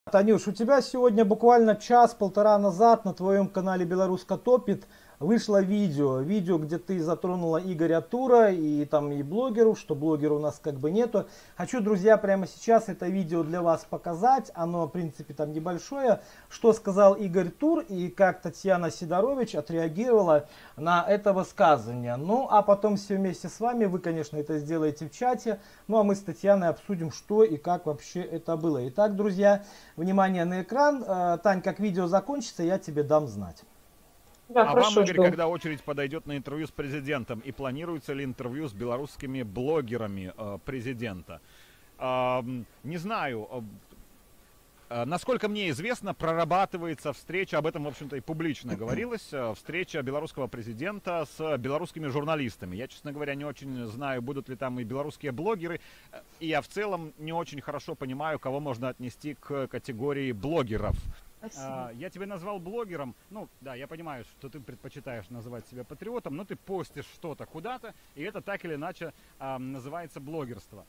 Танюш, у тебя сегодня буквально час-полтора назад на твоем канале «Белоруска топит» вышло видео, где ты затронула Игоря Тура и там и блогеров, что блогера у нас как бы нету. Хочу, друзья, прямо сейчас это видео для вас показать. Оно, в принципе, там небольшое. Что сказал Игорь Тур и как Татьяна Сидорович отреагировала на это высказывание. Ну, а потом все вместе с вами, вы, конечно, это сделаете в чате. Ну, а мы с Татьяной обсудим, что и как вообще это было. Итак, друзья, внимание на экран. Тань, как видео закончится, я тебе дам знать. Да, А вам, хорошо, Игорь, жду. когда очередь подойдет на интервью с президентом? И планируется ли интервью с белорусскими блогерами президента? Не знаю. Насколько мне известно, прорабатывается встреча, об этом, в общем-то, и публично говорилось, встреча белорусского президента с белорусскими журналистами. Я, честно говоря, не очень знаю, будут ли там и белорусские блогеры, и я в целом не очень хорошо понимаю, кого можно отнести к категории блогеров. Я тебя назвал блогером. Ну, да, я понимаю, что ты предпочитаешь называть себя патриотом, но ты постишь что-то куда-то, и это так или иначе называется блогерство.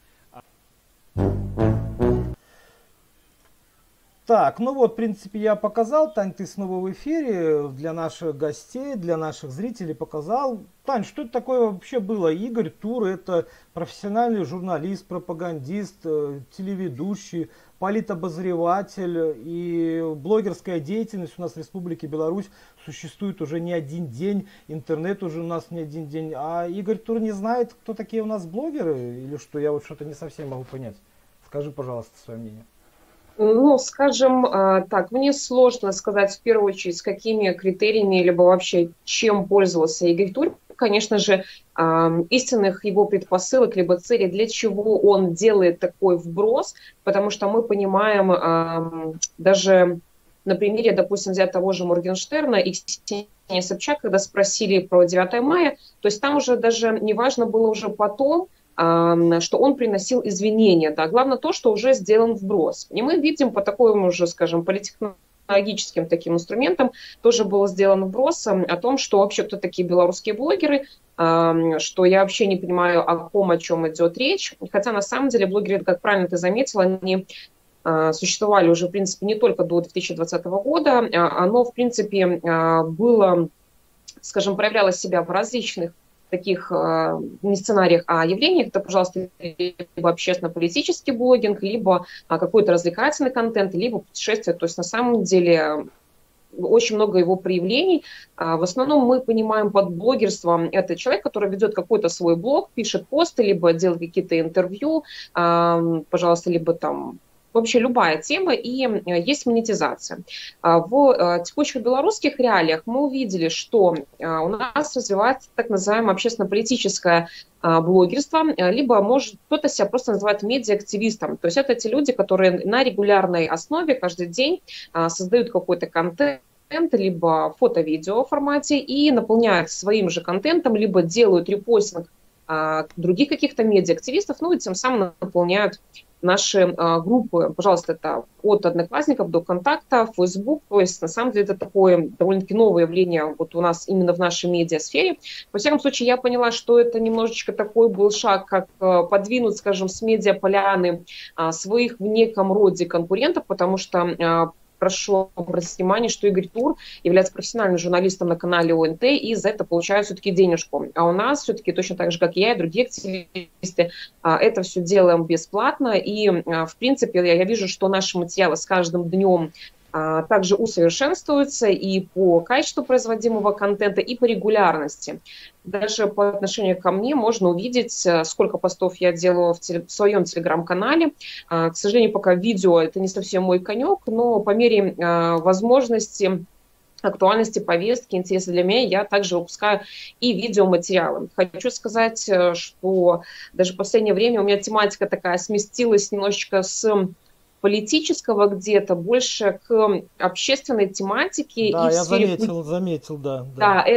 Так, ну вот, в принципе, я показал. Тань, ты снова в эфире. Для наших гостей, для наших зрителей показал. Тань, что это такое вообще было? Игорь Тур — это профессиональный журналист, пропагандист, телеведущий, политобозреватель. И блогерская деятельность у нас в Республике Беларусь существует уже не один день. Интернет уже у нас не один день. А Игорь Тур не знает, кто такие у нас блогеры? Или что? Я вот что-то не совсем могу понять. Скажи, пожалуйста, свое мнение. Ну, скажем так, мне сложно сказать в первую очередь, с какими критериями, либо вообще чем пользовался Игорь Тур. Конечно же, истинных его предпосылок, либо целей, для чего он делает такой вброс, потому что мы понимаем даже на примере, допустим, взять того же Моргенштерна и Ксении Собчак, когда спросили про 9 мая, то есть там уже даже не важно было уже потом, что он приносил извинения. Да. Главное то, что уже сделан вброс. И мы видим по такому же, скажем, политтехнологическим таким инструментам тоже был сделан вброс о том, что вообще кто такие белорусские блогеры, что я вообще не понимаю, о чем идет речь. Хотя на самом деле блогеры, как правильно ты заметила, они существовали уже, в принципе, не только до 2020 года. Оно, в принципе, было, скажем, проявляло себя в различных таких не сценариях, а явлениях. Это, пожалуйста, либо общественно-политический блогинг, либо какой-то развлекательный контент, либо путешествие. То есть на самом деле очень много его проявлений. В основном мы понимаем под блогерством это человек, который ведет какой-то свой блог, пишет посты, либо делает какие-то интервью, пожалуйста, либо там вообще любая тема, и есть монетизация. В текущих белорусских реалиях мы увидели, что у нас развивается так называемое общественно-политическое блогерство, либо может кто-то себя просто называет медиа-активистом. То есть это те люди, которые на регулярной основе каждый день создают какой-то контент, либо фото-видео формате и наполняют своим же контентом, либо делают репостинг других каких-то медиа-активистов, ну и тем самым наполняют наши группы. Пожалуйста, это от Одноклассников до Контакта, Facebook. То есть, на самом деле, это такое довольно-таки новое явление вот у нас именно в нашей медиасфере. Во всяком случае, я поняла, что это немножечко такой был шаг, как подвинуть, скажем, с медиаполяны своих в неком роде конкурентов, потому что прошу обратить внимание, что Игорь Тур является профессиональным журналистом на канале ОНТ и за это получает все-таки денежку. А у нас все-таки точно так же, как я и другие активисты, это все делаем бесплатно. И, в принципе, я вижу, что наши материалы с каждым днем также усовершенствуются и по качеству производимого контента, и по регулярности. Даже по отношению ко мне можно увидеть, сколько постов я делаю в своем телеграм-канале. К сожалению, пока видео это не совсем мой конек, но по мере возможности, актуальности повестки, интереса для меня, я также выпускаю и видеоматериалы. Хочу сказать, что даже в последнее время у меня тематика такая сместилась немножечко с политического где-то больше к общественной тематике Да, и в я сфере... заметил, да, да. Да,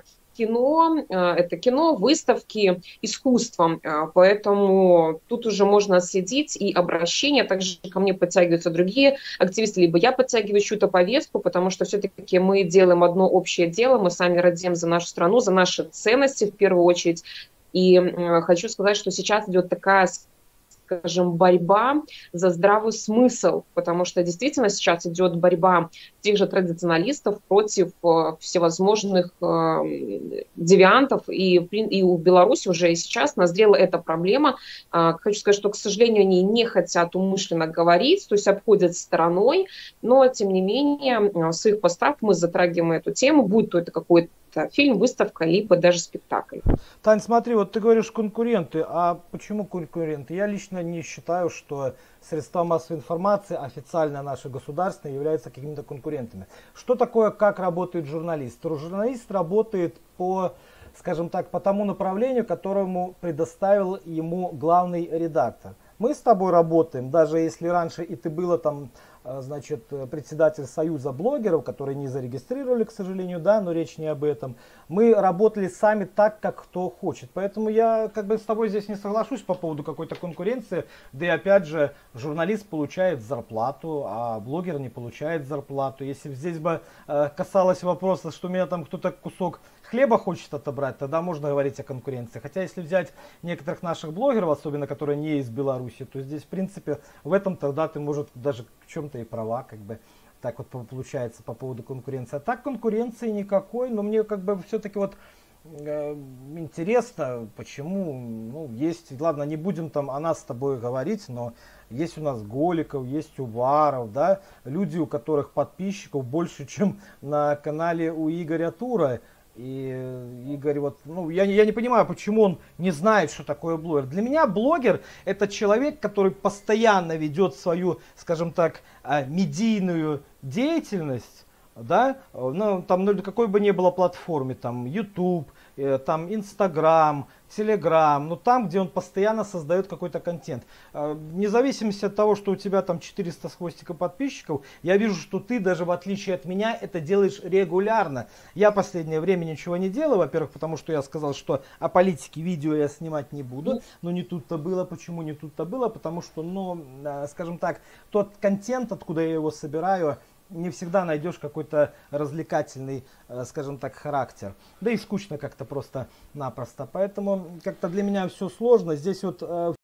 это кино, выставки, искусство. Поэтому тут уже можно отследить и обращения. Также ко мне подтягиваются другие активисты, либо я подтягиваю чью-то повестку, потому что все-таки мы делаем одно общее дело, мы сами радеем за нашу страну, за наши ценности в первую очередь. И хочу сказать, что сейчас идет такая, скажем, борьба за здравый смысл, потому что действительно сейчас идет борьба тех же традиционалистов против всевозможных девиантов, и у Беларуси уже и сейчас назрела эта проблема. Хочу сказать, что, к сожалению, они не хотят умышленно говорить, то есть обходят стороной, но, тем не менее, в своих постах мы затрагиваем эту тему, будь то это какой-то фильм, выставка, либо даже спектакль. Тань, смотри, вот ты говоришь конкуренты, а почему конкуренты? Я лично не считаю, что средства массовой информации, официально наши государственные, являются какими-то конкурентами. Что такое, как работает журналист? Журналист работает по, скажем так, по тому направлению, которому предоставил ему главный редактор. Мы с тобой работаем, даже если раньше и ты была там, значит, председатель Союза блогеров, которые не зарегистрировали, к сожалению, да, но речь не об этом. Мы работали сами так, как кто хочет. Поэтому я как бы с тобой здесь не соглашусь по поводу какой-то конкуренции. Да и опять же, журналист получает зарплату, а блогер не получает зарплату. Если бы здесь бы касалось вопроса, что у меня там кто-то кусок хлеба хочет отобрать, тогда можно говорить о конкуренции. Хотя если взять некоторых наших блогеров, особенно которые не из Беларуси, то здесь в принципе в этом тогда ты, может, даже в чем-то и права, как бы. Так вот получается по поводу конкуренции. А так конкуренции никакой, но мне как бы все-таки вот интересно, почему, ну, есть, ладно, не будем там о нас с тобой говорить, но есть у нас Голиков, есть Уваров, да, люди, у которых подписчиков больше, чем на канале у Игоря Тура. И Игорь, вот, ну, я не понимаю, почему он не знает, что такое блогер. Для меня блогер — это человек, который постоянно ведет свою, скажем так, медийную деятельность, да, ну, там, на какой бы ни было платформе, там, YouTube, там, Instagram, Telegram, ну, там, где он постоянно создает какой-то контент. Вне зависимости от того, что у тебя там 400 с хвостиком подписчиков, я вижу, что ты, даже в отличие от меня, это делаешь регулярно. Я в последнее время ничего не делаю, во-первых, потому что я сказал, что о политике видео я снимать не буду, но не тут-то было. Почему не тут-то было? Потому что, ну, скажем так, тот контент, откуда я его собираю, не всегда найдешь какой-то развлекательный, скажем так, характер. Да и скучно как-то просто-напросто. Поэтому как-то для меня все сложно. Здесь вот